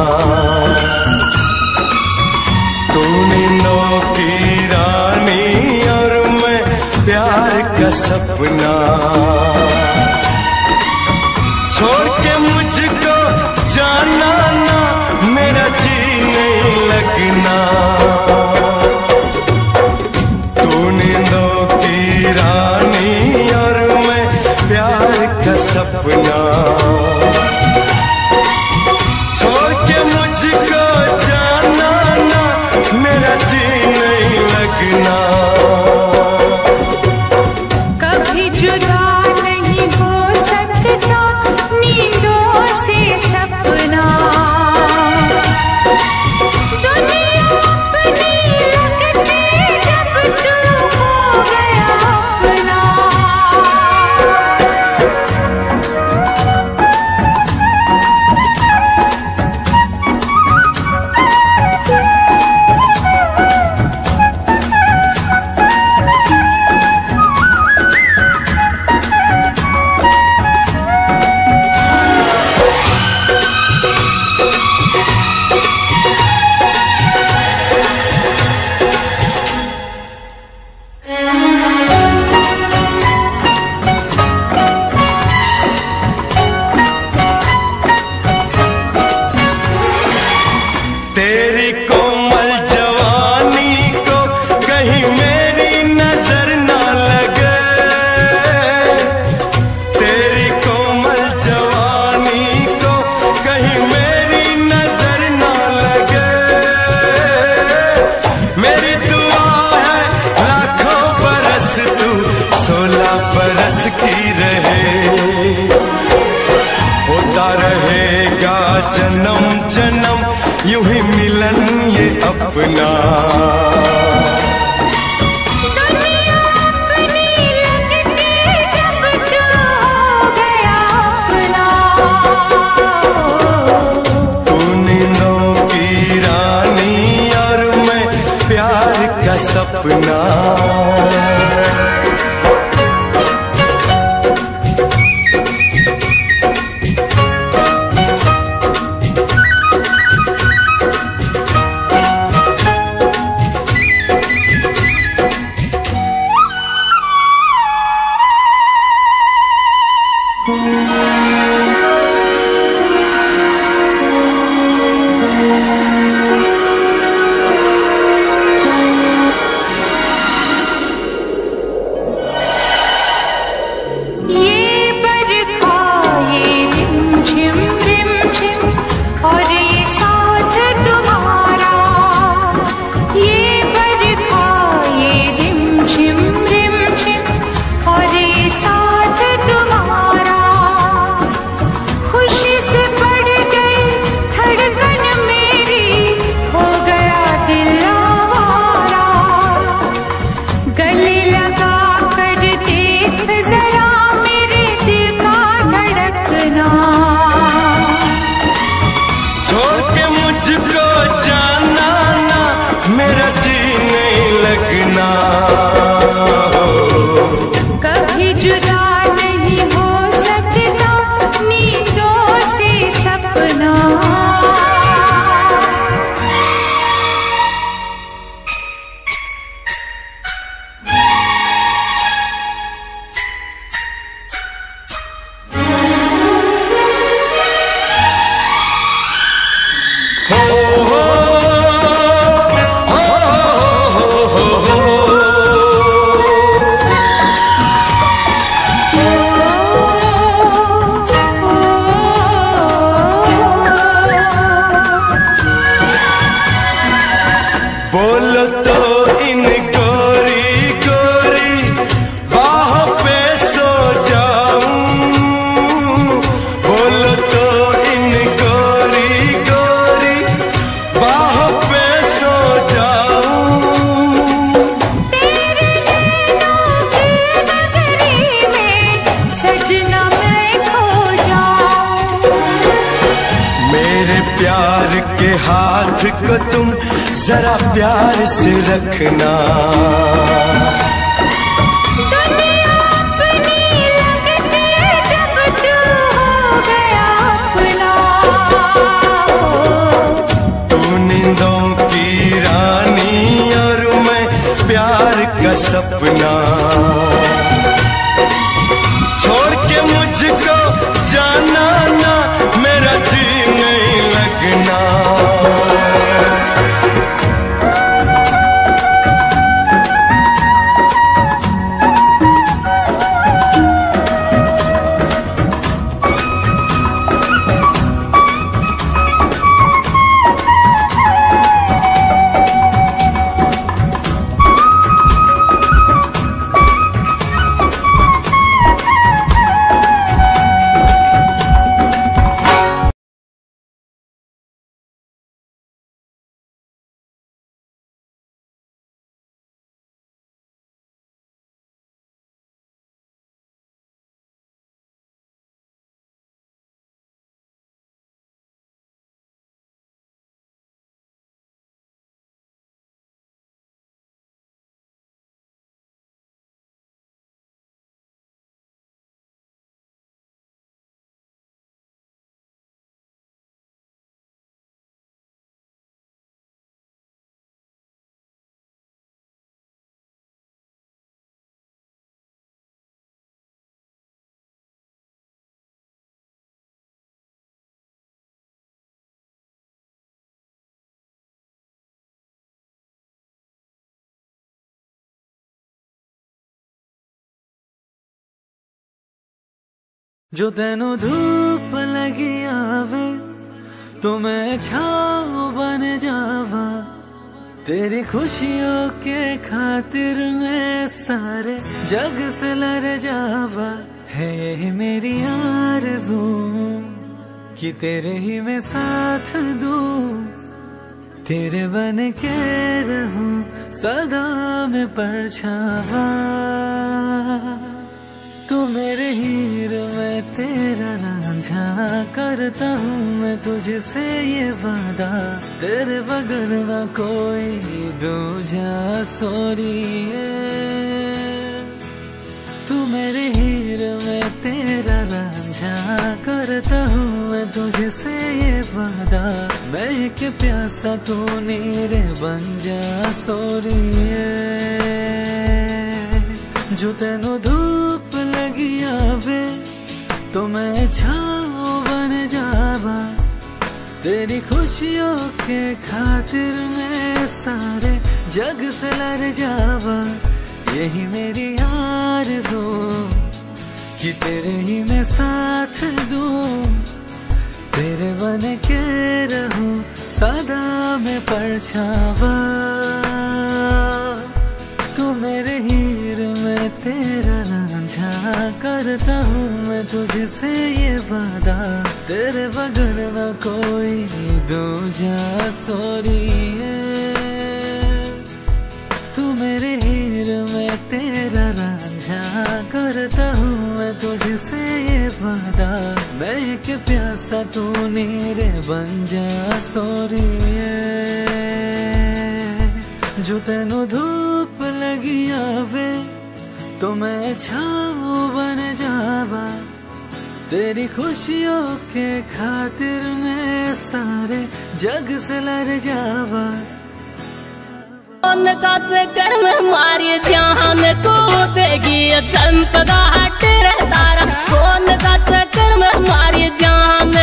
तू नींदों की रानी और मैं प्यार का सपना, छोड़ के मुझको जाना ना, मेरा जी नहीं लगना। तू नींदों की रानी और मैं प्यार का सपना, छोड़ के मुझको जाना ना, मेरा जी नहीं लगना। कभी जुदा नहीं हो सकता नींदों से सपना, दुनिया अपनी लगती जब तू हो गया अपना। तेरी कोमल जवानी को कहीं मेरी नजर ना लगे, तेरी कोमल जवानी को कहीं मेरी नजर ना लगे। मेरी दुआ है लाखों बरस तू 16 बरस की रहे, होता रहेगा जन्म जन्म यूं ही मिलन ये अपना। दुनिया अपनी लगती जब तू हो गया अपना। तू नींदों की रानी और मैं प्यार का सपना, ये बरखा ये रिमझिम रिमझिम और ये साथ तुम्हारा, ये बरखा ये रिमझिम रिमझिम और ये साथ तुम्हारा। खुशी से बढ़ गई धड़कन मेरी, हो गया दिल आवारा। गले लगा कर देख जरा मेरे दिल का धड़कना, छोड़ के मुझको जाना ना, मेरा जी नहीं लगना। कभी जुदा नहीं हो सकता नींदों से सपना। बोलो तो इन गोरी गोरी बाहों पे सो जाऊं, बोलो तो इन गोरी गोरी बाहों पे सो जाऊं। तेरे नैनों की नगरी में सजना मैं खो जाऊं। मेरे प्यार के हाथ को तुम जरा प्यार से रखना, दुनिया अपनी लगती जब तू हो गया अपना। जो तेनू धूप लगी आवे तो मैं छाँव बन जावा, तेरी खुशियों के खातिर मैं सारे जग से लड़ जावा। है यही मेरी आरज़ू कि तेरे ही मैं साथ दूं, तेरे बन के रहूं सदा में परछावा। तू मेरे हीर मैं तेरा रांझा, करता हूँ मैं तुझसे ये वादा, तेरे बगैर ना कोई दूजा सोरी है। तू मेरे हीर मैं तेरा रांझा, करता हूँ मैं तुझसे ये वादा, मैं एक प्यासा तू नीरे बन जा सोरी है। जो तेनू धूप लगी आवे तो मैं छाँव बन जावा, तेरी खुशियों के खातिर मैं सारे जग से लड़ जावा। यही मेरी आरज़ू कि तेरे ही मैं साथ दूं, तेरे बन के रहूं सदा में परछावा। तू मेरे हीर मैं तेरा रांझा, करता हूँ मैं तुझसे ये वादा, तेरे बगैर ना कोई दूजा सोरी है। तू मेरे हीर मैं तेरा रांझा, करता हूँ मैं तुझसे ये वादा, मैं एक प्यासा तू नीरे बन जा सोरी है। जो तेनू धूप लगी आवे तो मैं छाँव बन जावा, तेरी खुशियों के खातिर मैं सारे जग से लड़ जावा। का चक्कर में मारी जान को देगी संपदा हट रहता, कौन का चक्कर में मारी जान